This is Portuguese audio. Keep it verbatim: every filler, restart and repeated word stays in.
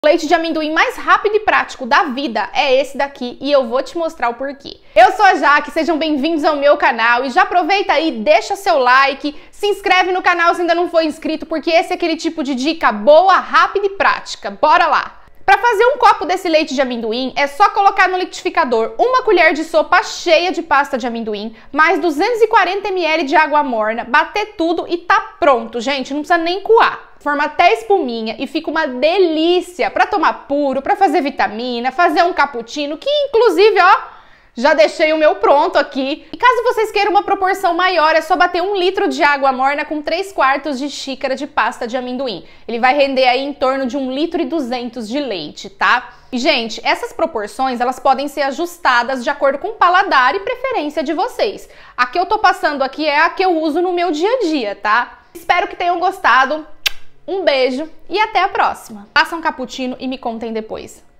O leite de amendoim mais rápido e prático da vida é esse daqui e eu vou te mostrar o porquê. Eu sou a Jaque, sejam bem-vindos ao meu canal e já aproveita aí, deixa seu like, se inscreve no canal se ainda não for inscrito, porque esse é aquele tipo de dica boa, rápida e prática. Bora lá! Para fazer um copo desse leite de amendoim, é só colocar no liquidificador uma colher de sopa cheia de pasta de amendoim, mais duzentos e quarenta mililitros de água morna, bater tudo e tá pronto, gente, não precisa nem coar. Forma até espuminha e fica uma delícia para tomar puro, para fazer vitamina, fazer um cappuccino, que inclusive, ó, já deixei o meu pronto aqui. E caso vocês queiram uma proporção maior, é só bater um litro de água morna com três quartos de xícara de pasta de amendoim. Ele vai render aí em torno de um litro e duzentos de leite, tá? E, gente, essas proporções, elas podem ser ajustadas de acordo com o paladar e preferência de vocês. A que eu tô passando aqui é a que eu uso no meu dia a dia, tá? Espero que tenham gostado. Um beijo e até a próxima. Façam um cappuccino e me contem depois.